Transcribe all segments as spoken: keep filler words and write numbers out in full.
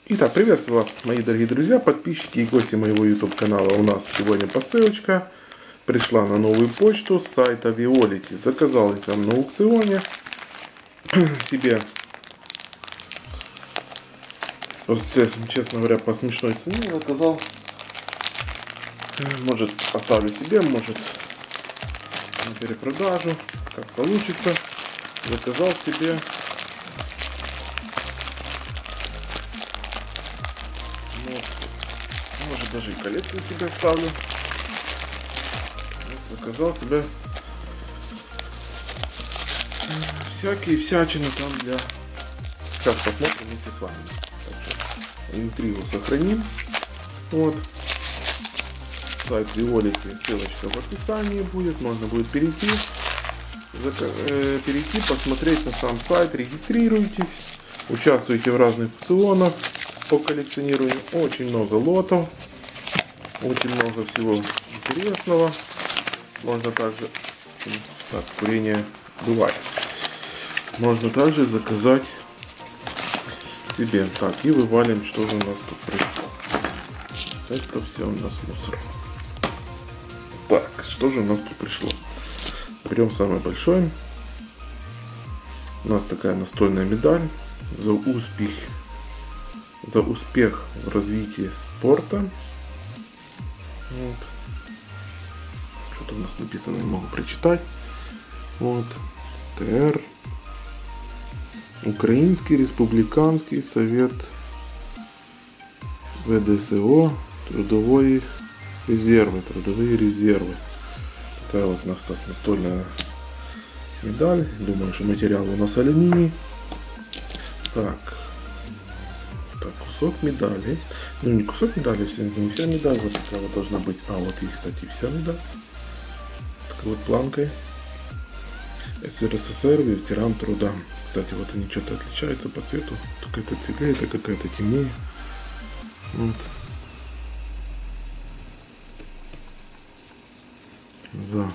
Итак, приветствую вас, мои дорогие друзья, подписчики и гости моего YouTube канала. У нас сегодня посылочка пришла на новую почту с сайта Виолити. Заказал я там на аукционе себе, вот, честно говоря, по смешной цене заказал. Может, оставлю себе, может на перепродажу, как получится. Заказал себе может даже и коллекцию себе ставлю. Вот, заказал себе всякие всячины там для... Сейчас посмотрим вместе с вами. Так что интригу сохраним. Вот. Сайт Виолити, ссылочка в описании будет. Можно будет перейти, зака... э, перейти, посмотреть на сам сайт. Регистрируйтесь. Участвуйте в разных аукционах по коллекционированию. Очень много лотов. Очень много всего интересного. Можно также... Так, курение бывает. Можно также заказать себе. Так, и вывалим, что же у нас тут пришло. Это все у нас мусор. Так, что же у нас тут пришло? Берем самое большое. У нас такая настольная медаль за успех, за успех в развитии спорта. Вот. Что-то у нас написано, не могу прочитать. Вот. ТР. Украинский республиканский совет ВДСО. Трудовые резервы. Трудовые резервы. Такая вот у нас настольная медаль. Думаю, что материал у нас алюминий. Так. Так, кусок медали. Ну, не кусок медали, вся, не вся медаль. Вот такая вот должна быть. А, вот и, кстати, вся медаль. Такой вот планкой. СССР, ветеран труда. Кстати, вот они что-то отличаются по цвету. Какая-то светлее, это какая-то темнее. Вот. За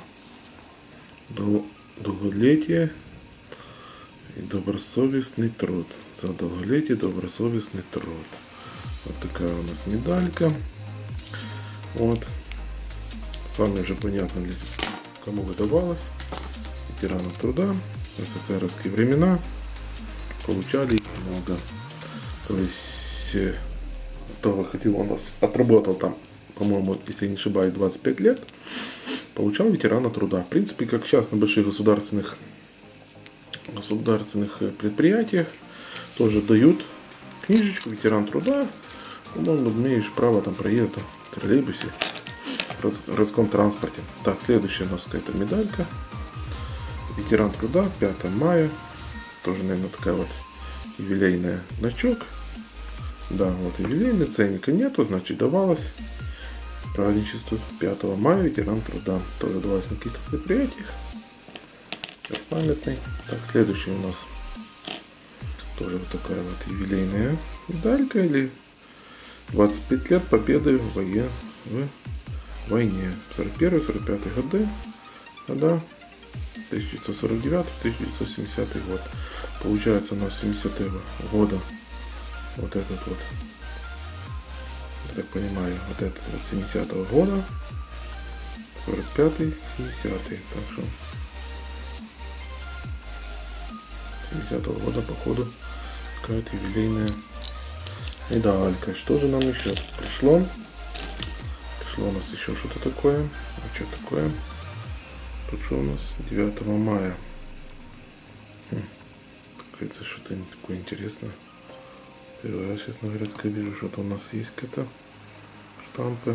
долголетие и добросовестный труд. За долголетие и добросовестный труд. Вот такая у нас медалька. Вот. С вами уже понятно, для кому выдавалось. Ветеранам труда. В СССРовские времена. Получали их много. То есть, кто выходил, он нас отработал там, по-моему, если не ошибаюсь, двадцать пять лет. Получал ветерана труда. В принципе, как сейчас на больших государственных, государственных предприятиях тоже дают книжечку ветеран труда. Ну, имеешь право там проезда в троллейбусе, в городском транспорте. Так, следующая у нас какая-то медалька. Ветеран труда, пятое мая. Тоже, наверное, такая вот юбилейная значок. Да, вот юбилейный, ценника нету, значит давалось. Праздничество пятого мая, ветеран труда. Тоже давалось на каких-то предприятиях. Памятный. Так, следующий у нас тоже вот такая вот юбилейная медалька, или двадцать пять лет победы в, вое... в войне. сорок первый сорок пятый годы. года. тысяча девятьсот сорок девятый тысяча девятьсот семидесятый год. Получается у нас семидесятого года вот этот вот, я так понимаю, вот этот вот семидесятого года, сорок пятый семидесятый, так что семидесятого года походу какая-то юбилейная медалька. Что же нам еще пришло? Пришло у нас еще что-то такое. А что такое? Тут что у нас? девятого мая. Хм. Какое-то что-то не такое интересное. Первый раз, честно говоря, я вижу, что-то у нас есть какая-то штампы.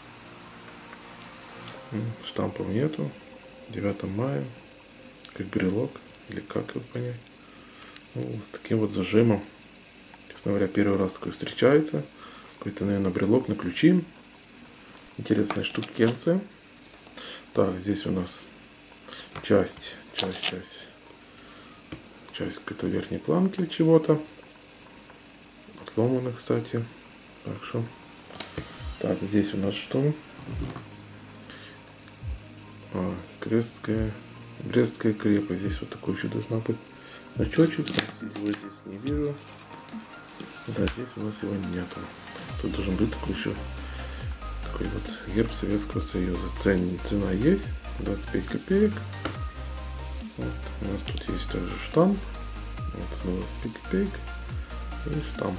Штампов нету. девятого мая. Как брелок. Или как его понять. Ну, с таким вот зажимом. Честно говоря, первый раз такой встречается. Какой-то, наверное, брелок на ключи. Интересная штукенция. Так, здесь у нас часть, часть, часть, часть какой-то верхней планки чего-то. Отломано, кстати. Так что. Так, здесь у нас что? А, Крестская, Брестская крепость. Здесь вот такой еще должна быть значочек. Его здесь не вижу. Да, здесь у нас его нету. Тут должен быть такой еще такой вот герб Советского Союза. Цен, цена есть, двадцать пять копеек. Вот, у нас тут есть также штамп. Вот, двадцать пять копеек и штамп.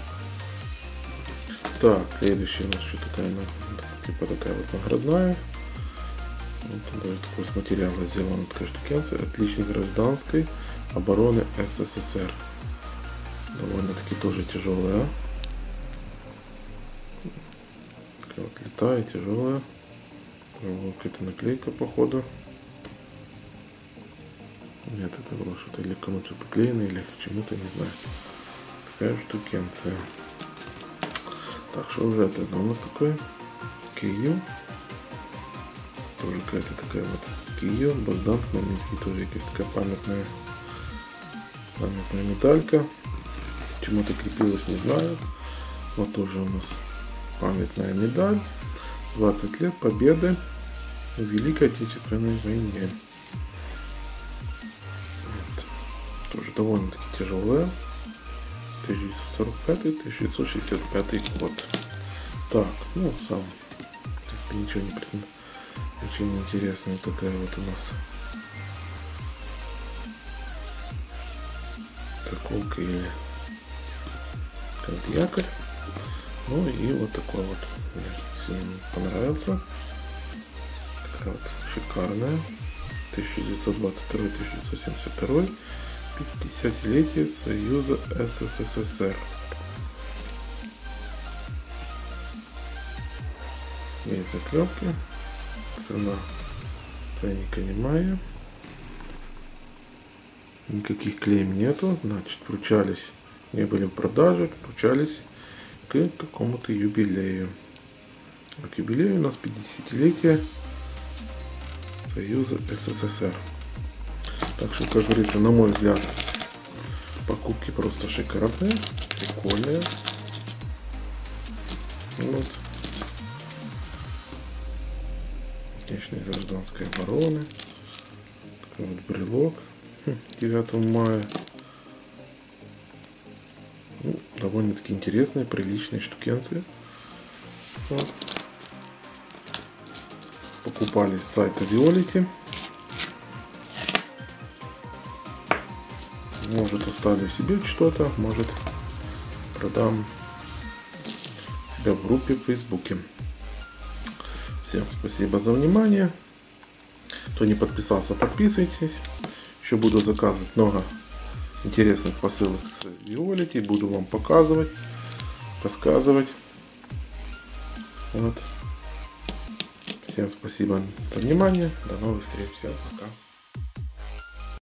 Так, следующая у нас еще такая, ну, типа такая вот наградная. Вот, даже такой с материала сделана такая штукенция. Отличник гражданской обороны СССР. Довольно-таки тоже тяжелая. Такая вот летая, тяжелая. Вот какая-то наклейка, походу. Нет, это было что-то или кому-то приклеено, или к чему-то, не знаю. Такая штукенция. Так, что уже это у нас такое? Киев. Тоже какая-то такая вот Киев. Богдан Хмельницкий. Тоже какая-то такая памятная, памятная медалька. Чему-то крепилась, не знаю. Вот тоже у нас памятная медаль. двадцать лет победы в Великой Отечественной войне. Вот. Тоже довольно-таки тяжелая. тысяча девятьсот сорок пятый — тысяча девятьсот шестьдесят пятый год. Так, ну сам, в принципе, ничего не придумал. Очень интересная такая вот у нас заколка или как якорь. Ну и вот такой вот мне сильно понравился. Такая вот шикарная. тысяча девятьсот двадцать второй — тысяча девятьсот семьдесят второй. пятидесятилетие Союза СССР. Есть заклепки. Цена ценника немая. Никаких клейм нету. Значит, вручались, не были в продаже, вручались к какому-то юбилею. А к юбилею у нас пятидесятилетие Союза СССР. Так что, как говорится, на мой взгляд, покупки просто шикарные, прикольные. Вот. Отличная гражданская оборона. Такой вот брелок девятого мая. Ну, довольно-таки интересные, приличные штукенции. Вот. Покупали с сайта Виолити. Может, оставлю себе что-то, может, продам себя в группе в Фейсбуке. Всем спасибо за внимание. Кто не подписался, подписывайтесь. Еще буду заказывать много интересных посылок с Виолити. Буду вам показывать, рассказывать. Вот. Всем спасибо за внимание. До новых встреч. Всем пока.